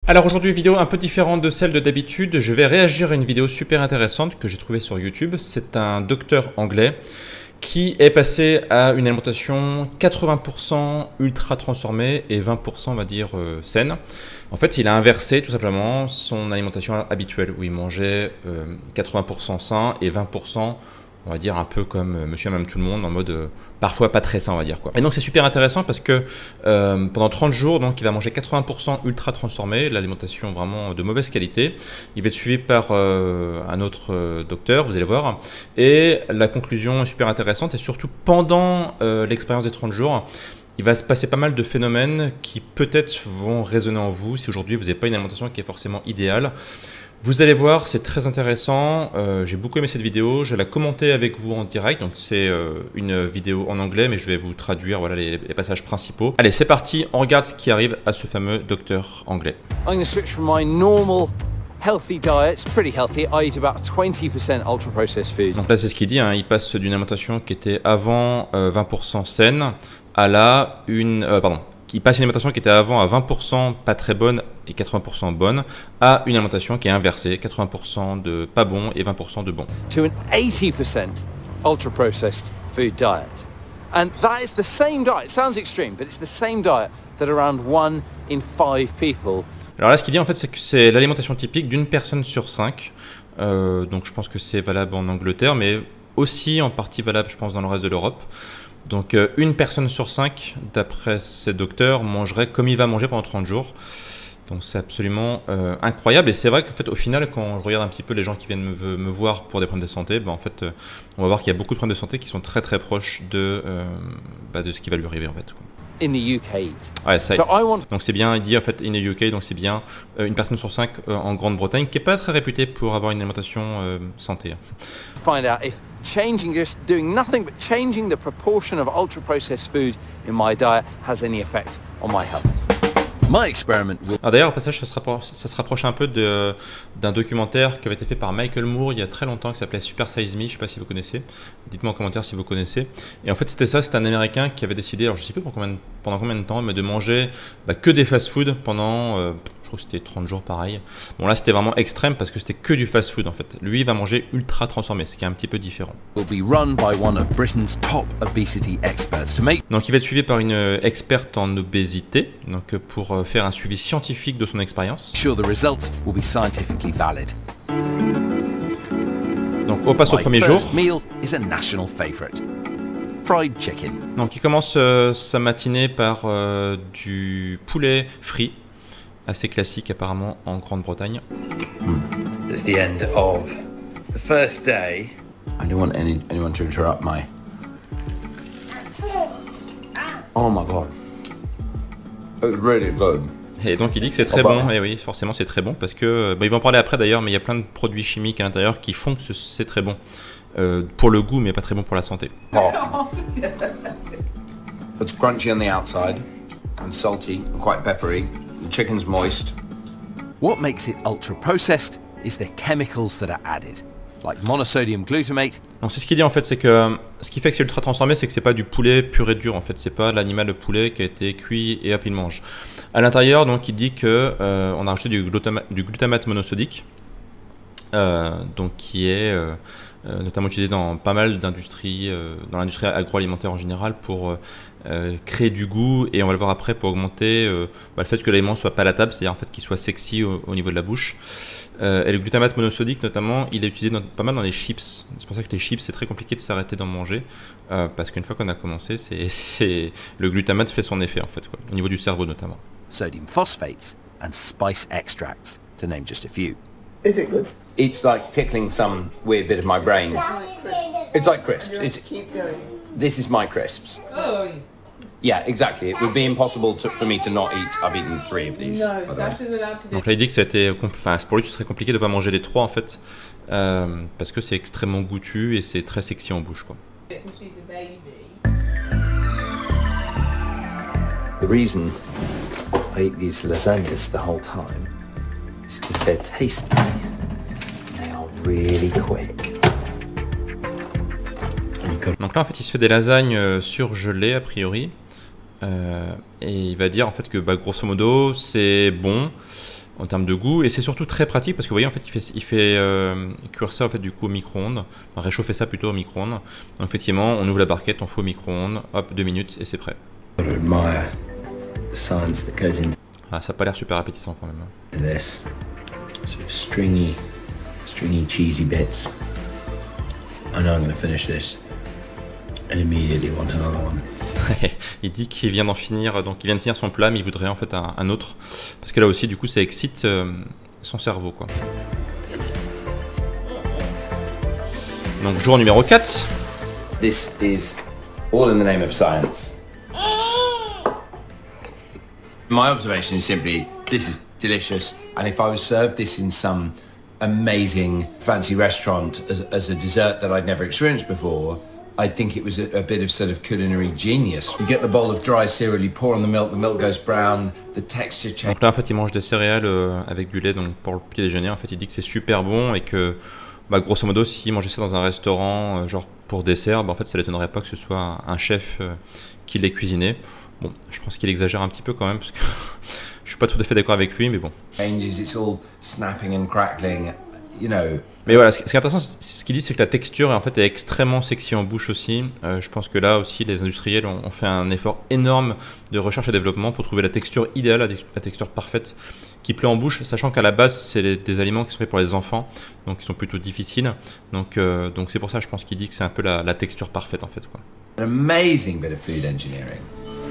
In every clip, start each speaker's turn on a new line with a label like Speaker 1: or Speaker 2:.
Speaker 1: Alors aujourd'hui, vidéo un peu différente de celle de d'habitude. Je vais réagir à une vidéo super intéressante que j'ai trouvée sur YouTube. C'est un docteur anglais qui est passé à une alimentation 80% ultra transformée et 20% on va dire saine. En fait, il a inversé tout simplement son alimentation habituelle où il mangeait 80% sain et 20% on va dire un peu comme monsieur et madame tout le monde, en mode parfois pas très sain, on va dire quoi. Et donc c'est super intéressant parce que pendant 30 jours, donc il va manger 80% ultra transformé, l'alimentation vraiment de mauvaise qualité. Il va être suivi par un autre docteur, vous allez voir. Et la conclusion est super intéressante et surtout pendant l'expérience des 30 jours, il va se passer pas mal de phénomènes qui peut-être vont résonner en vous si aujourd'hui vous n'avez pas une alimentation qui est forcément idéale. Vous allez voir, c'est très intéressant, j'ai beaucoup aimé cette vidéo, je vais la commenter avec vous en direct, donc c'est une vidéo en anglais mais je vais vous traduire voilà, les passages principaux. Allez, c'est parti, on regarde ce qui arrive à ce fameux docteur anglais.
Speaker 2: I'm going to switch from my normal healthy diet, it's pretty healthy, I eat about 20% ultra processed food.
Speaker 1: Donc là c'est ce qu'il dit, hein, il passe d'une alimentation qui était avant 20% saine à là il passe une alimentation qui était avant à 20% pas très bonne et 80% bonne à une alimentation qui est inversée, 80% de pas bon et 20% de bon.
Speaker 2: To an 80% ultra processed food diet. And that is the same diet, it sounds extreme, but it's the same diet that around 1 in 5 people.
Speaker 1: Alors là ce qu'il dit en fait c'est que c'est l'alimentation typique d'une personne sur 5. Donc je pense que c'est valable en Angleterre mais aussi en partie valable je pense dans le reste de l'Europe. Donc une personne sur 5, d'après ces docteurs, mangerait comme il va manger pendant 30 jours. Donc c'est absolument incroyable. Et c'est vrai qu'en fait, au final, quand je regarde un petit peu les gens qui viennent me voir pour des problèmes de santé, en fait, on va voir qu'il y a beaucoup de problèmes de santé qui sont très très proches de ce qui va lui arriver en fait.
Speaker 2: In the UK.
Speaker 1: Ouais, ça, donc c'est bien, il dit en fait in the UK, donc c'est bien une personne sur 5 en Grande-Bretagne qui n'est pas très réputée pour avoir une alimentation santé.
Speaker 2: Find out if changing, just doing nothing but changing the proportion of ultra processed food in my diet has any effect on my health. My experiment will...
Speaker 1: D'ailleurs, au passage, ça se rapproche un peu d'un documentaire qui avait été fait par Michael Moore il y a très longtemps, qui s'appelait Super Size Me, je ne sais pas si vous connaissez. Dites-moi en commentaire si vous connaissez. Et en fait, c'était ça, c'était un Américain qui avait décidé, alors je ne sais plus pendant combien de temps, mais de manger que des fast-food pendant... je crois que c'était 30 jours pareil. Bon là c'était vraiment extrême parce que c'était que du fast food en fait. Lui il va manger ultra transformé, ce qui est un petit peu différent.
Speaker 2: Donc il
Speaker 1: va être suivi par une experte en obésité, donc pour faire un suivi scientifique de son expérience. Donc on passe au premier jour. Donc il commence sa matinée par du poulet frit. Assez classique apparemment en Grande-Bretagne.
Speaker 2: It's the end of the first day. I don't want anyone to interrupt my... Oh my god. It's really good.
Speaker 1: Et donc il dit que c'est très bon, et oui forcément c'est très bon parce que, il va en parler après d'ailleurs, mais il y a plein de produits chimiques à l'intérieur qui font que c'est très bon. Pour le goût mais pas très bon pour la santé.
Speaker 2: Oh. It's crunchy on the outside and salty and quite peppery. The chicken's moist. What makes it ultra processed is the chemicals that are added, like monosodium glutamate.
Speaker 1: Donc c'est ce qu'il dit en fait, c'est que ce qui fait que c'est ultra transformé, c'est que c'est pas du poulet pur et dur en fait, c'est pas l'animal de poulet qui a été cuit et hop il mange. À l'intérieur donc il dit que on a rajouté du glutamate monosodique, donc qui est notamment utilisé dans pas mal d'industries, dans l'industrie agroalimentaire en général pour créer du goût et on va le voir après pour augmenter le fait que l'aliment soit palatable, c'est-à-dire en fait qu'il soit sexy au niveau de la bouche. Et le glutamate monosodique notamment, il est utilisé pas mal dans les chips. C'est pour ça que les chips c'est très compliqué de s'arrêter d'en manger parce qu'une fois qu'on a commencé, le glutamate fait son effet en fait, au niveau du cerveau notamment.
Speaker 2: Sodium phosphates and spice extracts, to name just a few. Is it good? It's like tickling some weird bit of my brain. It's like crisps. This is my crisps. Oh. Yeah, exactly. It would be impossible for me to not eat. I've eaten 3 of these.
Speaker 1: Donc là il dit que c'était, pour lui ce serait compliqué de pas manger les 3 en fait, parce que c'est extrêmement goûtu et c'est très sexy en bouche quoi.
Speaker 2: The reason I eat these lasagnas the whole time is because they're tasty. They are really quick.
Speaker 1: Donc là en fait il se fait des lasagnes surgelées a priori et il va dire en fait que grosso modo c'est bon, en termes de goût, et c'est surtout très pratique parce que vous voyez en fait il fait cuire ça en fait du coup au micro-ondes, enfin, réchauffer ça plutôt au micro-ondes. Donc effectivement on ouvre la barquette, on fout au micro-ondes, hop 2 minutes et c'est prêt. Ah, ça a pas l'air super appétissant quand même.
Speaker 2: This sort of stringy cheesy bits. I know I'm going to finish this and immediately want another one.
Speaker 1: Il dit qu'il vient d'en finir, donc il vient de finir son plat, mais il voudrait en fait un autre, parce que là aussi du coup ça excite son cerveau quoi. Donc jour numéro 4.
Speaker 2: This is all in the name of science. My observation is simply, this is delicious, and if I was served this in some amazing fancy restaurant as a dessert that I'd never experienced before, I think it was a bit of sort of culinary genius. You get the bowl of dry cereal, you pour on the milk goes brown, the texture changes.
Speaker 1: Donc là en fait il mange des céréales avec du lait donc pour le petit déjeuner. En fait il dit que c'est super bon et que bah, grosso modo s'il mangeait ça dans un restaurant genre pour dessert, bah, en fait ça l'étonnerait pas que ce soit un chef qui l'ait cuisiné. Bon, je pense qu'il exagère un petit peu quand même parce que je suis pas tout à fait d'accord avec lui, mais bon.
Speaker 2: It's all snapping and crackling, you know.
Speaker 1: Mais voilà, ce qui est intéressant, ce qu'il dit, c'est que la texture en fait est extrêmement sexy en bouche aussi. Je pense que là aussi, les industriels ont fait un effort énorme de recherche et développement pour trouver la texture idéale, la texture parfaite qui plaît en bouche, sachant qu'à la base, c'est des aliments qui sont faits pour les enfants, donc ils sont plutôt difficiles. Donc c'est pour ça, je pense qu'il dit que c'est un peu la texture parfaite en fait, quoi.
Speaker 2: An amazing bit of food engineering.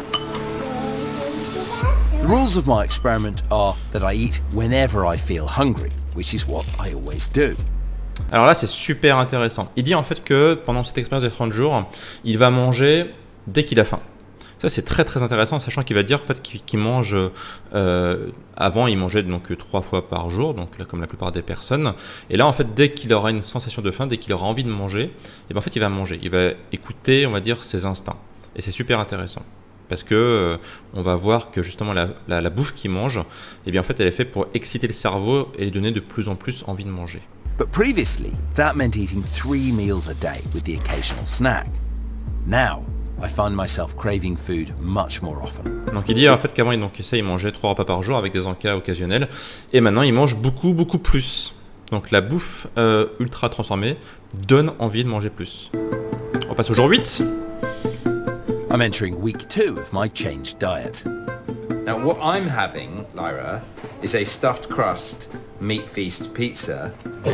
Speaker 2: The rules of my experiment are that I eat whenever I feel hungry, which is what I always do.
Speaker 1: Alors là, c'est super intéressant. Il dit en fait que pendant cette expérience de 30 jours, il va manger dès qu'il a faim. Ça, c'est très très intéressant, sachant qu'il va dire en fait qu'il mange. Avant, il mangeait donc 3 fois par jour, donc là, comme la plupart des personnes. Et là, en fait, dès qu'il aura une sensation de faim, dès qu'il aura envie de manger, et ben en fait, il va manger. Il va écouter, on va dire, ses instincts. Et c'est super intéressant. Parce que on va voir que justement la bouffe qu'il mange, eh bien en fait elle est faite pour exciter le cerveau et lui donner de plus en plus envie de manger.
Speaker 2: But previously, that meant eating 3 meals a day with the occasional snack. Now, I find myself craving food much more often. Donc
Speaker 1: il dit en fait qu'avant il mangeait 3 repas par jour avec des encas occasionnels, et maintenant il mange beaucoup plus. Donc la bouffe ultra transformée donne envie de manger plus. On passe au jour 8.
Speaker 2: I'm entering week 2 of my changed diet. Now what I'm having, Lyra, is a stuffed crust meat feast pizza.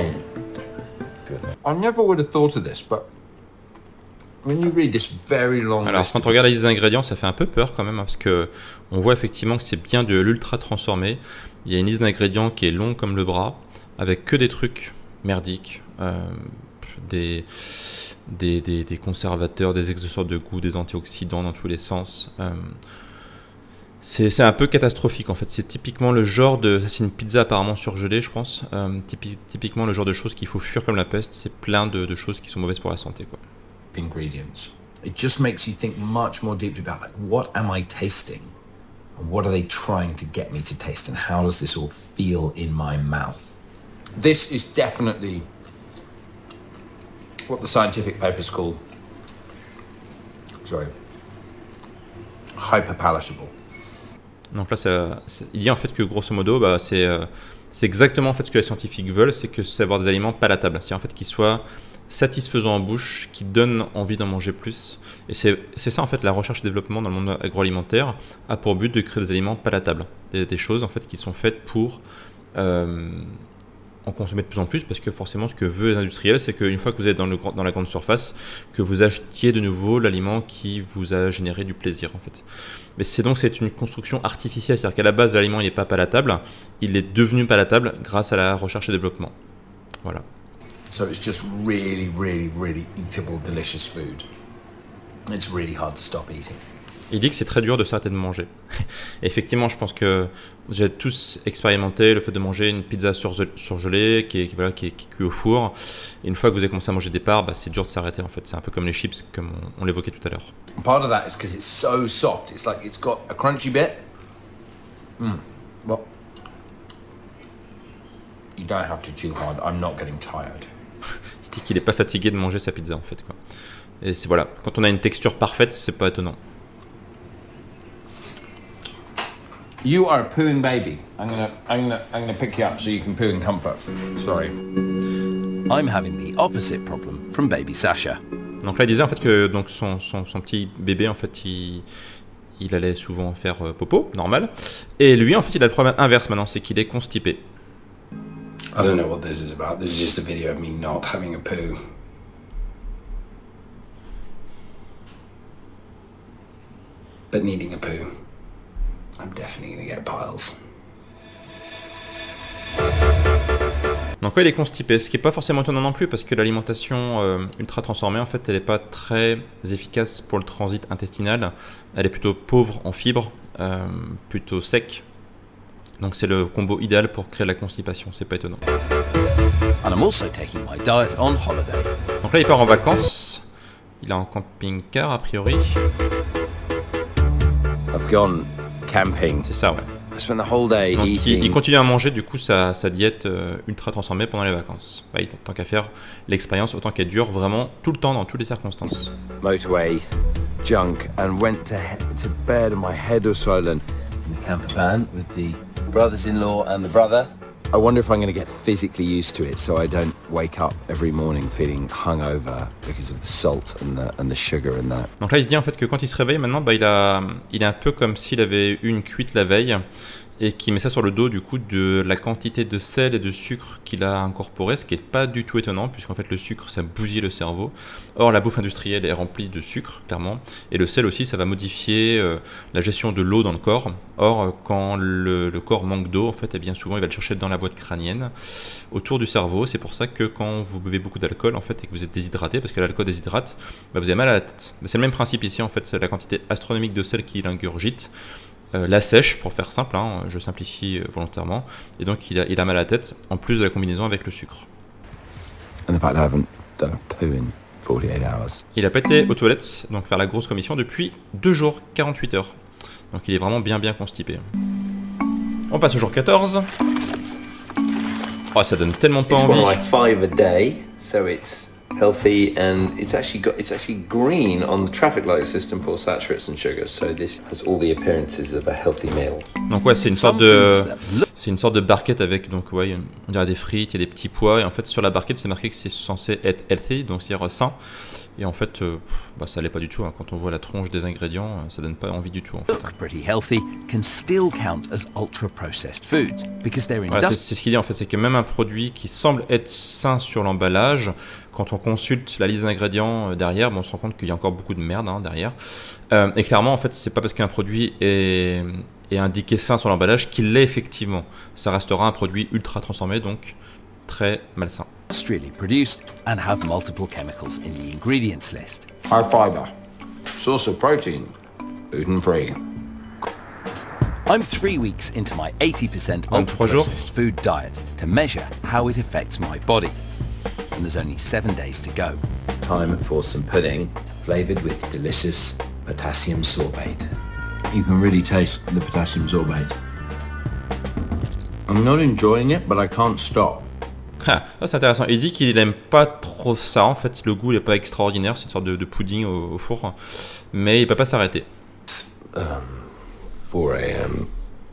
Speaker 2: I never would have thought of this, but when you read this very long
Speaker 1: Alors quand on regarde la liste des ingrédients, ça fait un peu peur quand même, hein, parce que on voit effectivement que c'est bien de l'ultra transformé. Il y a une liste d'ingrédients qui est longue comme le bras, avec que des trucs merdiques, des conservateurs, des exhausteurs de goût, des antioxydants dans tous les sens. C'est un peu catastrophique en fait. C'est typiquement le genre de... C'est une pizza apparemment surgelée, je pense. Typiquement le genre de choses qu'il faut fuir comme la peste. C'est plein de choses qui sont mauvaises pour la santé, quoi.
Speaker 2: Ingredients. It just makes you think much more deeply about like, what am I tasting? And what are they trying to get me to taste? And how does this all feel in my mouth? This is definitely what the scientific papers call, hyper palatable.
Speaker 1: Donc là, il dit en fait que grosso modo, bah, c'est exactement en fait ce que les scientifiques veulent, c'est que c'est avoir des aliments palatables, c'est en fait qu'ils soient satisfaisants en bouche, qui donnent envie d'en manger plus. Et c'est ça en fait la recherche et développement dans le monde agroalimentaire a pour but de créer des aliments palatables, des choses en fait qui sont faites pour en consommer de plus en plus, parce que forcément ce que veut les industriels, c'est qu'une fois que vous êtes dans la grande surface, que vous achetiez de nouveau l'aliment qui vous a généré du plaisir en fait. Mais c'est une construction artificielle, c'est-à-dire qu'à la base l'aliment il n'est pas palatable, il est devenu palatable grâce à la recherche et développement. Voilà.
Speaker 2: So it's just really eatable, delicious food. It's really hard to stop eating.
Speaker 1: Il dit que c'est très dur de s'arrêter de manger. Et effectivement, je pense que j'ai tous expérimenté le fait de manger une pizza surgelée qui est cuite au four. Et une fois que vous avez commencé à manger des parts, bah, c'est dur de s'arrêter en fait. C'est un peu comme les chips, comme on l'évoquait tout à l'heure.
Speaker 2: Part of that is because it's so soft. It's like it's got a crunchy bit. Well, you don't have to chew hard. I'm not getting tired.
Speaker 1: Il dit qu'il n'est pas fatigué de manger sa pizza en fait, quoi. Et c'est voilà, quand on a une texture parfaite, c'est pas étonnant.
Speaker 2: You are a pooing baby. I'm gonna pick you up so you can poo in comfort. Sorry. I'm having the opposite problem from baby Sasha.
Speaker 1: Donc là, il disait en fait que donc son petit bébé, en fait, il allait souvent faire popo, normal. Et lui, en fait, il a le problème inverse maintenant, c'est qu'il est constipé.
Speaker 3: I don't know what this is about. This is just a video of me not having a poo. But needing a poo. I'm definitely gonna get piles.
Speaker 1: Donc ouais, il est constipé, ce qui n'est pas forcément étonnant non plus, parce que l'alimentation ultra transformée, en fait, elle n'est pas très efficace pour le transit intestinal. Elle est plutôt pauvre en fibres, plutôt sec. Donc c'est le combo idéal pour créer la constipation, c'est pas étonnant.
Speaker 2: And I'm also taking my diet on holiday.
Speaker 1: Donc là, il part en vacances. Il est en camping-car, a priori.
Speaker 2: I've gone camping.
Speaker 1: C'est ça, ouais.
Speaker 2: I spent the whole day
Speaker 1: Donc
Speaker 2: eating.
Speaker 1: il continue à manger du coup sa diète ultra transformée pendant les vacances. Bah, tant qu'à faire l'expérience, autant qu'elle dure vraiment tout le temps, dans toutes les circonstances.
Speaker 2: Motorway, junk, and went to bed and my head was swollen. In the camper van with the brothers-in-law and the brother. I wonder if I'm going to get physically used to it so I don't wake up every morning feeling hungover because of the salt and the sugar and that.
Speaker 1: Donc là, il se dit en fait que quand il se réveille maintenant, bah, il est un peu comme s'il avait eu une cuite la veille et qui met ça sur le dos du coup de la quantité de sel et de sucre qu'il a incorporé, ce qui n'est pas du tout étonnant puisqu'en fait le sucre ça bousille le cerveau. Or la bouffe industrielle est remplie de sucre clairement, et le sel aussi ça va modifier la gestion de l'eau dans le corps. Or quand le corps manque d'eau, en fait, et bien souvent il va le chercher dans la boîte crânienne autour du cerveau. C'est pour ça que quand vous buvez beaucoup d'alcool en fait et que vous êtes déshydraté, parce que l'alcool déshydrate, bah, vous avez mal à la tête. C'est le même principe ici en fait, la quantité astronomique de sel qu'il ingurgite la sèche, pour faire simple, hein, je simplifie volontairement, et donc il a mal à la tête, en plus de la combinaison avec le sucre. Il a pas été aux toilettes, donc faire la grosse commission, depuis 2 jours, 48 heures. Donc il est vraiment bien constipé. On passe au jour 14. Oh, ça donne tellement pas envie.
Speaker 2: Healthy, and it's actually green on the traffic light system for saturates and sugars, so this has all the appearances of a healthy meal.
Speaker 1: Donc ouais, c'est une sorte de barquette avec, donc ouais, on dirait des frites, il y a des petits pois, et en fait sur la barquette c'est marqué que c'est censé être healthy, donc c'est-à-dire sain. Et en fait, bah, ça l'est pas du tout, hein. Quand on voit la tronche des ingrédients, ça donne pas envie du tout. En fait, hein. Voilà, c'est ce qu'il dit en fait, c'est que même un produit qui semble être sain sur l'emballage, quand on consulte la liste d'ingrédients derrière, bon, on se rend compte qu'il y a encore beaucoup de merde hein, derrière. Et clairement, en fait, c'est pas parce qu'un produit est indiqué sain sur l'emballage qu'il l'est effectivement. Ça restera un produit ultra transformé, donc très malsain.
Speaker 2: Industrially produced and have multiple chemicals in the ingredients list. High fiber, source of protein, gluten-free. I'm 3 weeks into my 80% ultra-processed food diet to measure how it affects my body. And there's only 7 days to go. Time for some pudding, flavored with delicious potassium sorbate. You can really taste the potassium sorbate. I'm not enjoying it, but I can't stop.
Speaker 1: Ah, c'est intéressant. Il dit qu'il n'aime pas trop ça. En fait, le goût n'est pas extraordinaire. C'est une sorte de pudding au four. Mais il ne peut pas s'arrêter.
Speaker 3: 4 AM.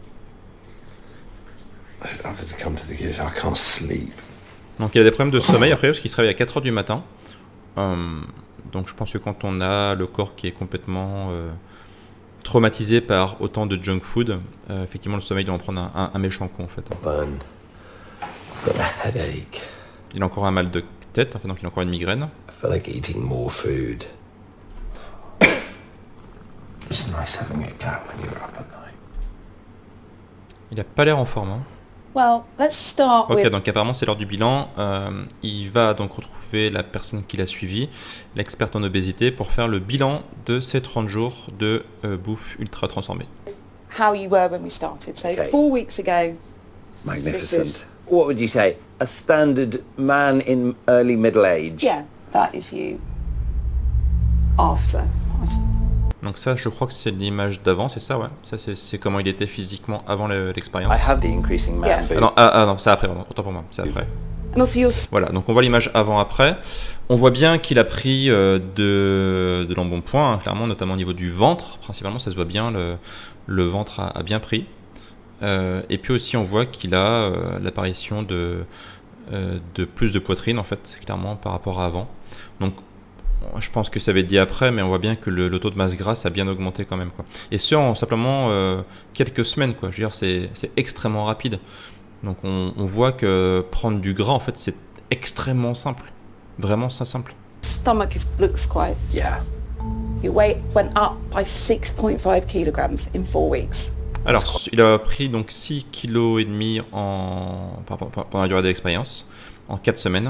Speaker 3: I've to come to the kitchen. I can't sleep.
Speaker 1: Donc il a des problèmes de sommeil après parce qu'il se réveille à 4 h du matin. Donc je pense que quand on a le corps qui est complètement traumatisé par autant de junk food, effectivement le sommeil doit en prendre un méchant coup en fait.
Speaker 3: Got a headache.
Speaker 1: Il a encore un mal de tête, en fait, donc il a encore une migraine.
Speaker 3: I feel like eating more food. It's nice having a cat when you're up at night.
Speaker 1: Il a pas l'air en forme. Hein.
Speaker 4: Well, let's start
Speaker 1: ok,
Speaker 4: with...
Speaker 1: donc apparemment c'est l'heure du bilan. Il va donc retrouver la personne qui l'a suivi, l'experte en obésité, pour faire le bilan de ces 30 jours de bouffe ultra transformée.
Speaker 4: How you were when we started. So 4 weeks ago.
Speaker 2: Magnificent. What would you say? A standard man in early middle age?
Speaker 4: Yeah, that is you. After.
Speaker 1: Donc ça, je crois que c'est l'image d'avant, c'est ça, ouais. Ça, c'est comment il était physiquement avant l'expérience.
Speaker 2: I have the increasing man
Speaker 4: Yeah.
Speaker 2: food.
Speaker 1: Non, c'est après, pardon. Autant pour moi, c'est après.
Speaker 4: And also your...
Speaker 1: Voilà, donc on voit l'image avant-après. On voit bien qu'il a pris de l'embonpoint, hein, clairement, notamment au niveau du ventre. Principalement, ça se voit bien, le ventre a bien pris. Et puis aussi on voit qu'il a l'apparition de plus de poitrine en fait, clairement par rapport à avant. Donc je pense que ça va être dit après, mais on voit bien que le taux de masse grasse a bien augmenté quand même, quoi. Et ce en simplement quelques semaines, quoi. Je veux dire, c'est extrêmement rapide. Donc on voit que prendre du gras en fait c'est extrêmement simple, vraiment ça simple.
Speaker 4: Stomach looks quite.
Speaker 2: Yeah.
Speaker 4: Your weight went up by 6.5 kilograms in 4 weeks.
Speaker 1: Alors il a pris donc 6,5 kg pendant la durée de l'expérience, en 4 semaines.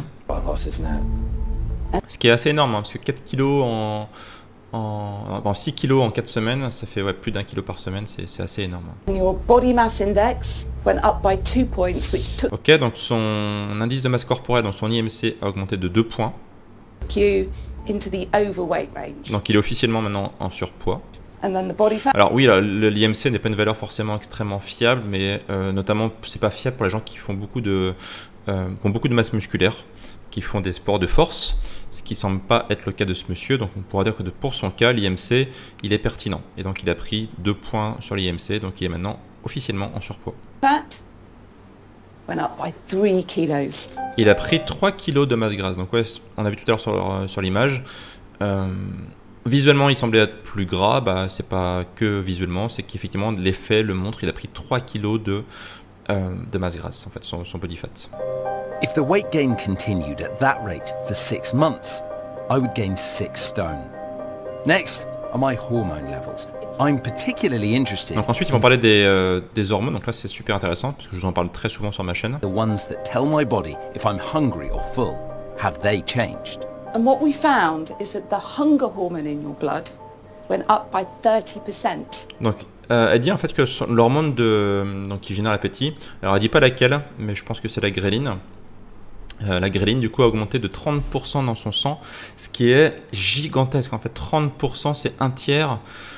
Speaker 1: Ce qui est assez énorme, hein, parce que 4 kg en 6 kg en 4 semaines, ça fait plus d'1 kilo par semaine, c'est assez énorme.
Speaker 4: Your body mass index went up by 2 points, which took
Speaker 1: Ok, donc son indice de masse corporelle, donc son IMC a augmenté de 2 points.
Speaker 4: you into the overweight range.
Speaker 1: Donc il est officiellement maintenant en surpoids.
Speaker 4: And then the body fat.
Speaker 1: Alors oui, l'IMC n'est pas une valeur forcément extrêmement fiable, mais notamment c'est pas fiable pour les gens qui font qui ont beaucoup de masse musculaire, qui font des sports de force, ce qui semble pas être le cas de ce monsieur. Donc on pourra dire que pour son cas, l'IMC il est pertinent. Et donc il a pris 2 points sur l'IMC, donc il est maintenant officiellement en surpoids.
Speaker 4: Fat went up by 3 kilos.
Speaker 1: Il a pris 3 kg de masse grasse. Donc ouais, on a vu tout à l'heure sur l'image. Visuellement, il semblait être plus gras. Bah, c'est pas que visuellement, c'est qu'effectivement, l'effet le montre. Il a pris 3 kg de masse grasse, en fait, son body fat.
Speaker 2: If the weight gain continued at that rate for 6 months, I would gain 6 stone. Next are my hormone levels. I'm particularly interested.
Speaker 1: Donc ensuite, ils vont parler des hormones. Donc là, c'est super intéressant parce que je vous en parle très souvent sur ma chaîne.
Speaker 2: The ones that tell my body if I'm hungry or full. Have they changed?
Speaker 4: And what we found is that the hunger hormone in your blood went up by 30%.
Speaker 1: Donc elle dit en fait que l'hormone qui génère l'appétit, alors elle dit pas laquelle, mais je pense que c'est la gréline. La gréline du coup a augmenté de 30% dans son sang, ce qui est gigantesque en fait. 30% c'est un tiers,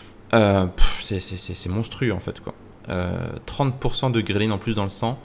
Speaker 1: c'est monstrueux en fait, quoi. 30% de gréline en plus dans le sang,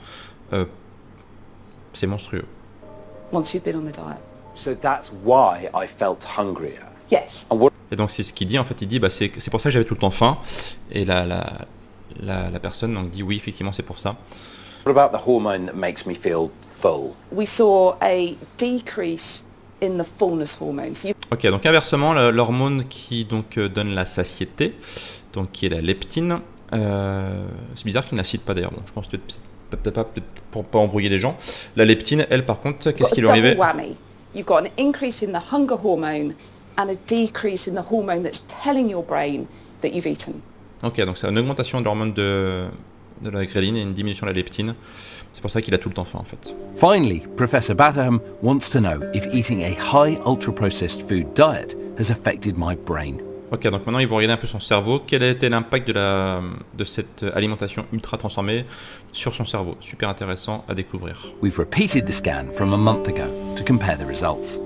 Speaker 1: c'est monstrueux.
Speaker 4: Once you've been on the diet.
Speaker 2: So that's why I felt hungrier.
Speaker 4: Yes.
Speaker 1: Et donc c'est ce qu'il dit en fait, il dit bah c'est pour ça que j'avais tout le temps faim. Et la personne donc dit oui effectivement c'est pour ça.
Speaker 2: What about the hormone that makes me feel full?
Speaker 4: We saw a decrease in the fullness hormone. So
Speaker 1: Ok, donc inversement l'hormone qui donc donne la satiété, donc qui est la leptine. C'est bizarre qu'il ne la cite pas d'ailleurs. Bon, je pense peut-être pas pour pas embrouiller les gens. La leptine, elle par contre, qu'est-ce qui lui arrivait?
Speaker 4: You've got an increase in the hunger hormone and a decrease in the hormone that's telling your brain that you've eaten.
Speaker 1: Ok, donc c'est une augmentation de l'hormone de la gréline et une diminution de la leptine. C'est pour ça qu'il a tout le temps faim en fait.
Speaker 2: Finally, Professor Batterham wants to know if eating a high ultra-processed food diet has affected my brain.
Speaker 1: Ok, donc maintenant ils vont regarder un peu son cerveau. Quel a été l'impact de cette alimentation ultra transformée sur son cerveau? Super intéressant à découvrir.
Speaker 2: We've repeated the scan from a month ago to compare the results.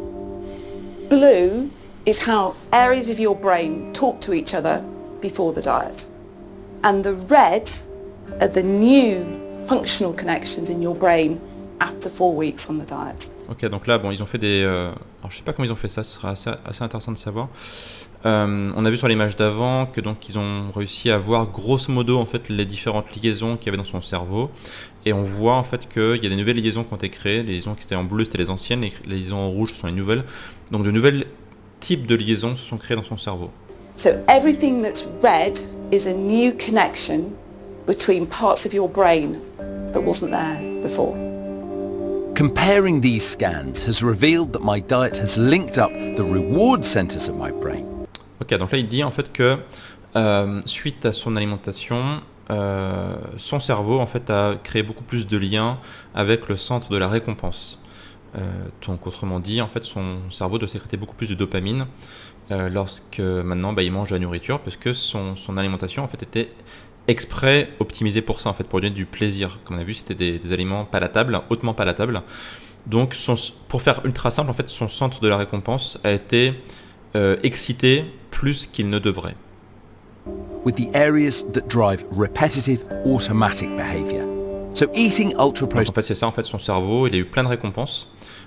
Speaker 4: Blue is how areas of your brain talk to each other before the diet. And the red are the new functional connections in your brain after 4 weeks on the diet.
Speaker 1: Ok, donc là, bon, ils ont fait des... alors je sais pas comment ils ont fait ça, ce sera assez intéressant de savoir. On a vu sur l'image d'avant que donc ils ont réussi à voir grosso modo en fait les différentes liaisons qu'il y avait dans son cerveau, et on voit en fait qu'il y a des nouvelles liaisons qui ont été créées. Les liaisons qui étaient en bleu c'était les anciennes, les liaisons en rouge sont les nouvelles. Donc de nouvelles types de liaisons se sont créées dans son cerveau.
Speaker 4: So everything that's red is a new connection between parts of your brain that wasn't there before.
Speaker 2: Comparing these scans has revealed that my diet has linked up the reward centers of my brain.
Speaker 1: Ok, donc là il dit en fait que suite à son alimentation, son cerveau en fait a créé beaucoup plus de liens avec le centre de la récompense. Donc autrement dit, en fait son cerveau doit sécréter beaucoup plus de dopamine lorsque maintenant il mange de la nourriture, parce que son alimentation en fait était exprès optimisée pour ça, en fait, pour donner du plaisir. Comme on a vu, c'était des aliments palatables, hautement palatables. Donc pour faire ultra simple, en fait son centre de la récompense a été excité plus qu'il ne devrait.
Speaker 2: With the areas that drive repetitive automatic behavior. So eating ultra-processed.
Speaker 1: En fait, c'est ça, en fait, son cerveau, il a eu plein de récompenses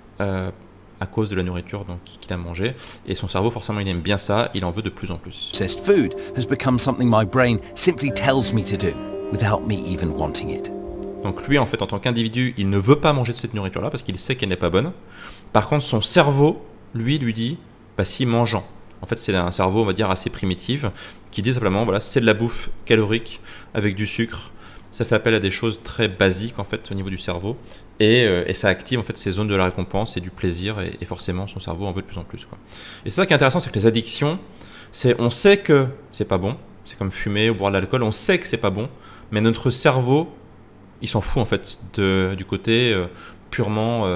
Speaker 1: à cause de la nourriture qu'il a mangée, et son cerveau, forcément, il aime bien ça, il en veut de plus en plus.
Speaker 2: Processed food has become something my brain simply tells me to do. without me even wanting it.
Speaker 1: Donc lui, en fait, en tant qu'individu, il ne veut pas manger de cette nourriture-là parce qu'il sait qu'elle n'est pas bonne. Par contre, son cerveau, lui dit, bah si, mangeant. En fait, c'est un cerveau, on va dire, assez primitif, qui dit simplement, voilà, c'est de la bouffe calorique avec du sucre. Ça fait appel à des choses très basiques, en fait, au niveau du cerveau. Et ça active, en fait, ces zones de la récompense et du plaisir. Et forcément, son cerveau en veut de plus en plus, quoi. Et c'est ça qui est intéressant, c'est que les addictions, on sait que c'est pas bon. C'est comme fumer ou boire de l'alcool. On sait que c'est pas bon. Mais notre cerveau, il s'en fout, en fait, du côté purement,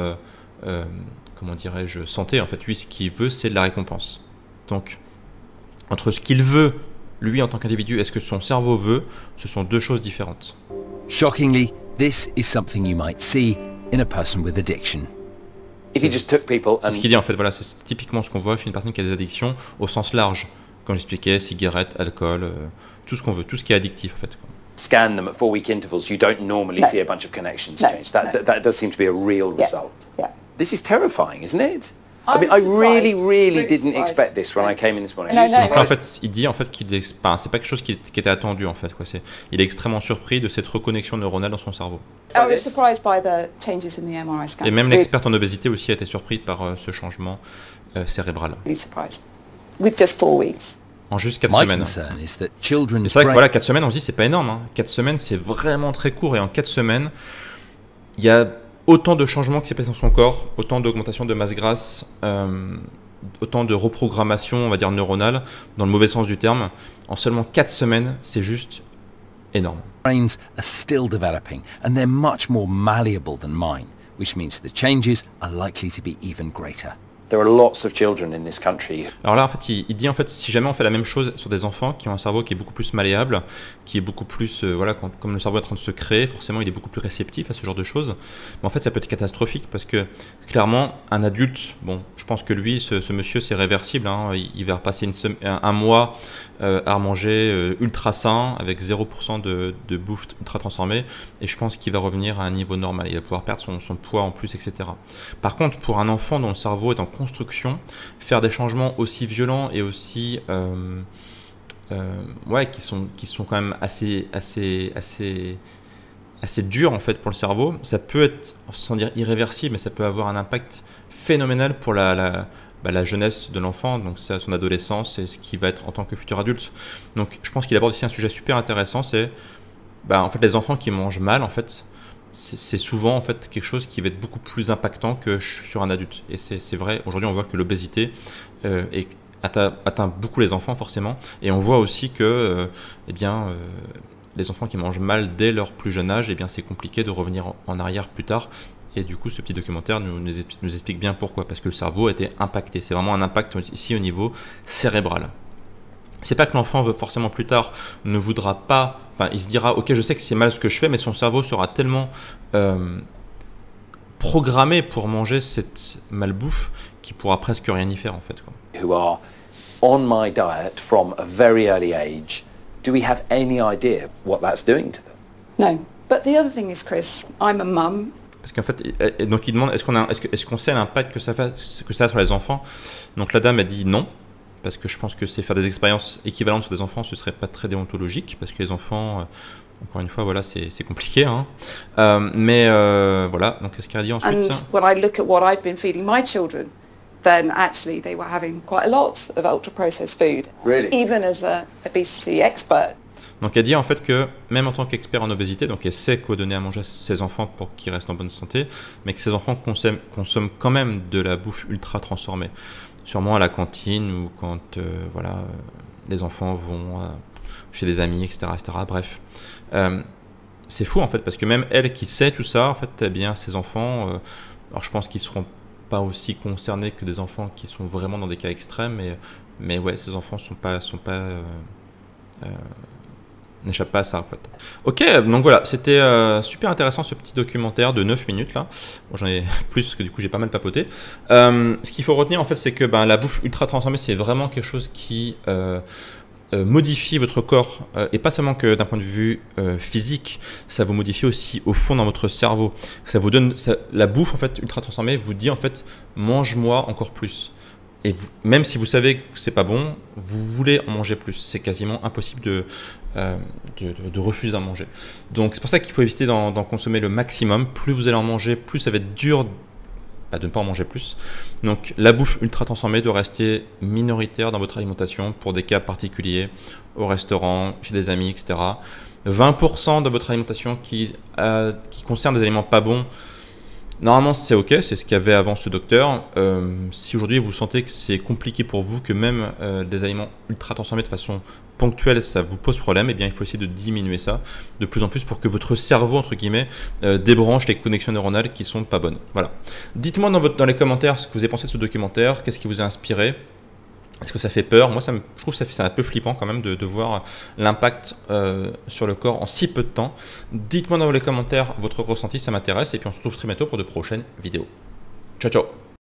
Speaker 1: comment dirais-je, santé. En fait, lui, ce qu'il veut, c'est de la récompense. Donc, entre ce qu'il veut, lui, en tant qu'individu, et ce que son cerveau veut, ce sont deux choses différentes.
Speaker 2: Shockingly, this is something you might see in a person with addiction. If you just took people and...
Speaker 1: C'est ce qu'il dit, en fait. Voilà, c'est typiquement ce qu'on voit chez une personne qui a des addictions au sens large. Comme j'expliquais, cigarettes, alcool, tout ce qu'on veut, tout ce qui est addictif, en fait.
Speaker 2: Scan them at 4-week intervals, you don't normally see a bunch of connections change. That does seem to be a real result.
Speaker 4: Yeah.
Speaker 2: This is terrifying, isn't it? I mean, I really didn't expect this when I came in this morning.
Speaker 1: Donc là, en fait, il dit en fait qu'il est, c'est pas quelque chose qui était attendu en fait, quoi. Il est extrêmement surpris de cette reconnexion neuronale dans son cerveau.
Speaker 4: I was surprised by the changes in the MRI scan.
Speaker 1: Et même l'experte en obésité aussi a été surpris par ce changement cérébral.
Speaker 4: Really surprised. With just 4 weeks.
Speaker 1: En juste 4 semaines. C'est vrai que voilà, 4 semaines, on se dit c'est pas énorme. Hein. 4 semaines, c'est vraiment très court. Et en 4 semaines, il y a autant de changements qui s'est passé dans son corps, autant d'augmentation de masse grasse, autant de reprogrammation, on va dire neuronale, dans le mauvais sens du terme. En seulement 4 semaines, c'est juste énorme.
Speaker 2: Brains are still developing and they're much more malleable than mine, which means the changes are likely to be even greater. There are lots of children in this country.
Speaker 1: Alors là, en fait, il dit en fait, si jamais on fait la même chose sur des enfants qui ont un cerveau qui est beaucoup plus malléable, qui est beaucoup plus, voilà, comme le cerveau est en train de se créer, forcément, il est beaucoup plus réceptif à ce genre de choses. Mais en fait, ça peut être catastrophique parce que clairement, un adulte, bon, je pense que lui, ce monsieur, c'est réversible. Hein, il va repasser un mois à manger ultra sain avec 0% de bouffe ultra transformée, et je pense qu'il va revenir à un niveau normal. Il va pouvoir perdre son poids en plus, etc. Par contre, pour un enfant dont le cerveau est en construction, faire des changements aussi violents et aussi ouais, qui sont quand même assez durs en fait pour le cerveau, ça peut être, sans dire irréversible, mais ça peut avoir un impact phénoménal pour la jeunesse de l'enfant, donc son adolescence et ce qu'il va être en tant que futur adulte. Donc je pense qu'il aborde ici un sujet super intéressant, c'est en fait les enfants qui mangent mal, en fait c'est souvent en fait quelque chose qui va être beaucoup plus impactant que sur un adulte. Et c'est vrai, aujourd'hui on voit que l'obésité atteint beaucoup les enfants forcément, et on voit aussi que les enfants qui mangent mal dès leur plus jeune âge, c'est compliqué de revenir en arrière plus tard. Et du coup ce petit documentaire nous explique bien pourquoi, parce que le cerveau a été impacté. C'est vraiment un impact ici au niveau cérébral. C'est pas que l'enfant veut forcément plus tard ne voudra pas, enfin il se dira ok, je sais que c'est mal ce que je fais, mais son cerveau sera tellement programmé pour manger cette malbouffe qu'il pourra presque rien y faire en fait, quoi.
Speaker 2: Who are on my diet from a very early age, do we have any idea what that's doing to them?
Speaker 4: No, but the other thing is, Chris, I'm a mum.
Speaker 1: Parce qu'en fait, donc il demande est-ce qu'on sait l'impact que ça a sur les enfants. Donc la dame a dit non, parce que je pense que c'est faire des expériences équivalentes sur des enfants, ce serait pas très déontologique, parce que les enfants, encore une fois, voilà, c'est compliqué, hein. Mais voilà, donc qu'est-ce qu'elle a dit ensuite?
Speaker 4: And when I look at what I've been feeding my children, then actually they were having quite a lot of ultra-processed food,
Speaker 2: really?
Speaker 4: Even as an obesity expert.
Speaker 1: Donc elle dit en fait que même en tant qu'expert en obésité, donc elle sait quoi donner à manger à ses enfants pour qu'ils restent en bonne santé, mais que ses enfants consomment quand même de la bouffe ultra transformée. Sûrement à la cantine ou quand voilà, les enfants vont chez des amis, etc. Bref, c'est fou en fait, parce que même elle qui sait tout ça, en fait, ses enfants, alors je pense qu'ils seront pas aussi concernés que des enfants qui sont vraiment dans des cas extrêmes, mais ouais, ces enfants n'échappent pas à ça en fait. Ok, donc voilà, c'était super intéressant ce petit documentaire de 9 minutes là. Bon, j'en ai plus parce que du coup j'ai pas mal papoté. Ce qu'il faut retenir en fait, c'est que la bouffe ultra transformée, c'est vraiment quelque chose qui modifie votre corps, et pas seulement que d'un point de vue physique, ça vous modifie aussi au fond dans votre cerveau. Ça vous donne, la bouffe en fait ultra transformée vous dit en fait mange-moi encore plus. Et même si vous savez que c'est pas bon, vous voulez en manger plus. C'est quasiment impossible de refuser d'en manger. Donc c'est pour ça qu'il faut éviter d'en consommer le maximum. Plus vous allez en manger, plus ça va être dur de ne pas en manger plus. Donc la bouffe ultra transformée doit rester minoritaire dans votre alimentation pour des cas particuliers, au restaurant, chez des amis, etc. 20% de votre alimentation qui concerne des aliments pas bons, normalement c'est ok, c'est ce qu'il y avait avant ce docteur. Si aujourd'hui vous sentez que c'est compliqué pour vous, que même des aliments ultra transformés de façon ponctuelle ça vous pose problème, eh bien il faut essayer de diminuer ça de plus en plus pour que votre cerveau entre guillemets débranche les connexions neuronales qui sont pas bonnes. Voilà. Dites-moi dans les commentaires ce que vous avez pensé de ce documentaire, qu'est-ce qui vous a inspiré. Est-ce que ça fait peur? Moi, je trouve que c'est un peu flippant quand même de voir l'impact sur le corps en si peu de temps. Dites-moi dans les commentaires votre ressenti, ça m'intéresse. Et puis on se retrouve très bientôt pour de prochaines vidéos. Ciao, ciao!